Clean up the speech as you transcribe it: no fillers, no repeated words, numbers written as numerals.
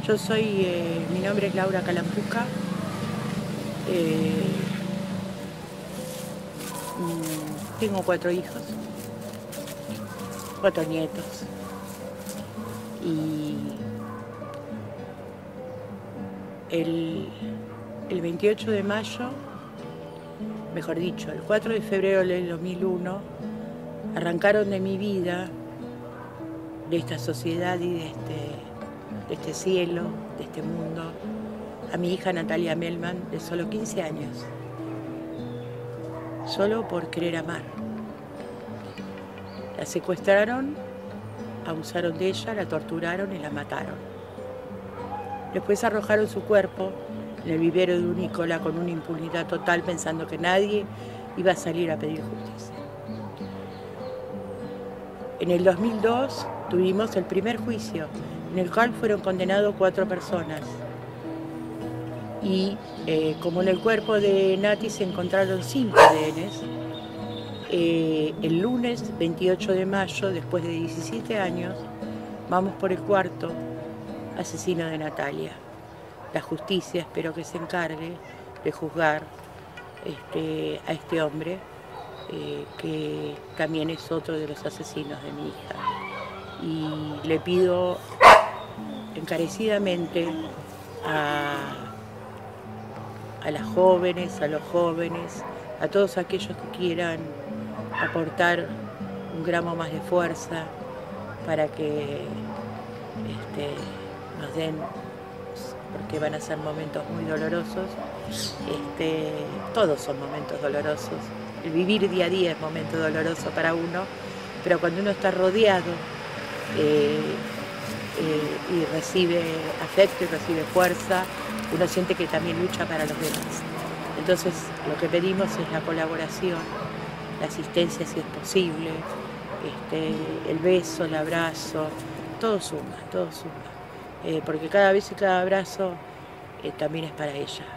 Mi nombre es Laura Calampuca. Tengo 4 hijos, 4 nietos. Y el 28 de mayo, mejor dicho, el 4 de febrero del 2001, arrancaron de mi vida, de esta sociedad y de este cielo, de este mundo, a mi hija Natalia Melman, de solo 15 años, solo por querer amar. La secuestraron, abusaron de ella, la torturaron y la mataron. Después arrojaron su cuerpo en el vivero de un Nicola con una impunidad total, pensando que nadie iba a salir a pedir justicia. En el 2002 tuvimos el primer juicio, en el cual fueron condenados 4 personas. Y como en el cuerpo de Nati se encontraron 5 ADNs, el lunes 28 de mayo, después de 17 años, vamos por el 4º asesino de Natalia. La justicia espero que se encargue de juzgar a este hombre, que también es otro de los asesinos de mi hija. Y le pido encarecidamente a las jóvenes, a los jóvenes, a todos aquellos que quieran aportar un gramo más de fuerza para que nos den, porque van a ser momentos muy dolorosos. Todos son momentos dolorosos. El vivir día a día es momento doloroso para uno, pero cuando uno está rodeado y recibe afecto y recibe fuerza, uno siente que también lucha para los demás. Entonces, lo que pedimos es la colaboración, la asistencia si es posible, el beso, el abrazo, todo suma, porque cada beso y cada abrazo también es para ella.